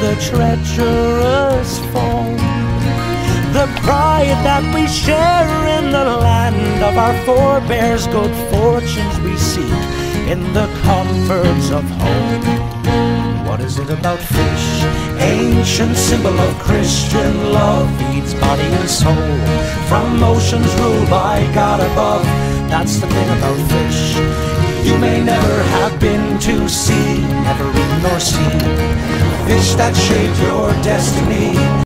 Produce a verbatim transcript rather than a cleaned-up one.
the treacherous foam. The pride that we share in the land of our forebears, good fortunes we seek in the comforts of home. What is it about fish? Ancient symbol of Christian love, feeds body and soul from oceans ruled by God above. That's the thing about fish. You may never have been to sea, never eaten or seen fish that shaped your destiny.